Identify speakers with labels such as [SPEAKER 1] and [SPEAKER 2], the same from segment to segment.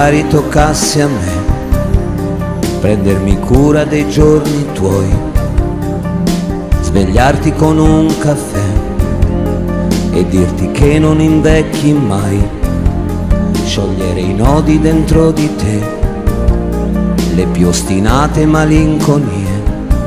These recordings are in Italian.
[SPEAKER 1] Magari toccasse a me prendermi cura dei giorni tuoi, svegliarti con un caffè e dirti che non invecchi mai, sciogliere i nodi dentro di te, le più ostinate malinconie.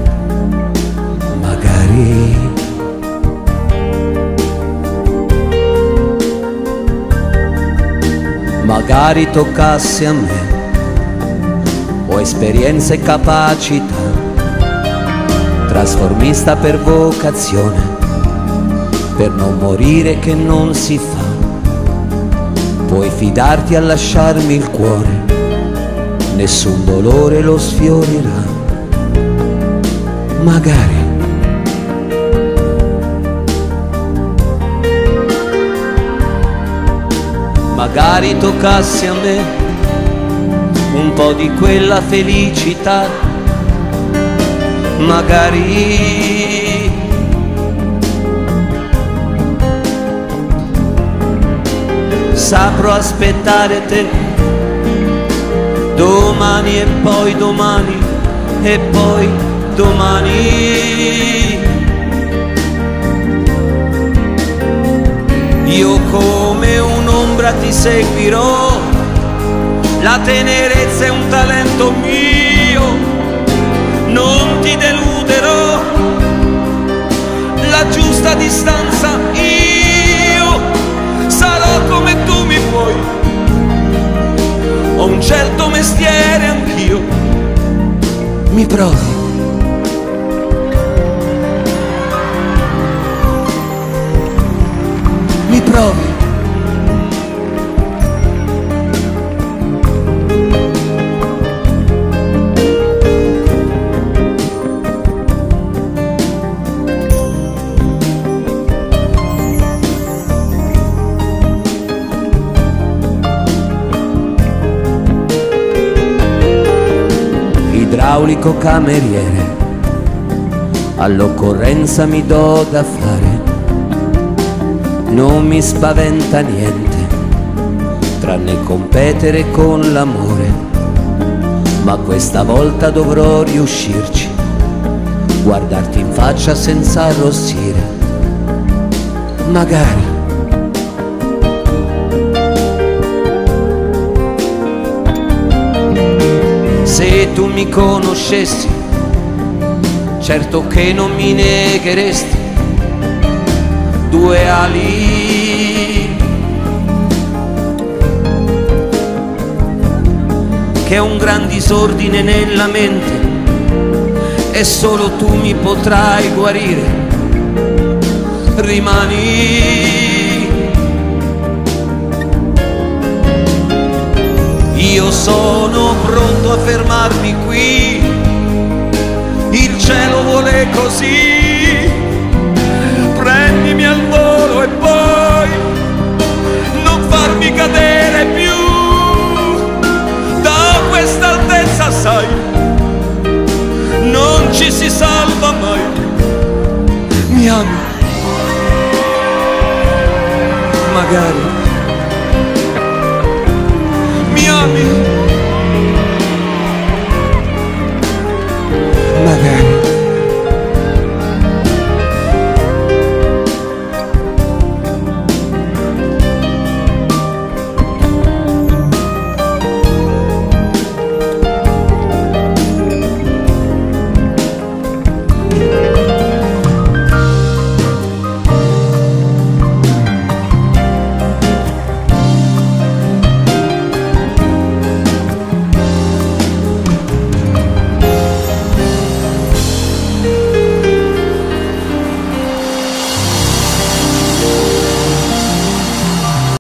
[SPEAKER 1] Magari toccasse a me, o esperienza e capacità, trasformista per vocazione, per non morire che non si fa. Puoi fidarti a lasciarmi il cuore, nessun dolore lo sfiorirà. Magari toccasse a me un po' di quella felicità, magari saprò aspettare te domani e poi domani e poi domani. Io come un'ombra ti seguirò, la tenerezza è un talento mio, non ti deluderò, la giusta distanza io sarò come tu mi vuoi, ho un certo mestiere anch'io, mi provi? Mi provi? Idraulico cameriere, all'occorrenza mi do da fare. Non mi spaventa niente, tranne competere con l'amore, ma questa volta dovrò riuscirci, guardarti in faccia senza arrossire. Magari. Se tu mi conoscessi, certo che non mi negheresti due ali, che è un gran disordine nella mente e solo tu mi potrai guarire. Rimani, io sono pronto a fermarmi qui, il cielo vuole così. Prendimi al volo e poi non farmi cadere più da questa altezza, sai, non ci si salva mai. Mi ami? Magari.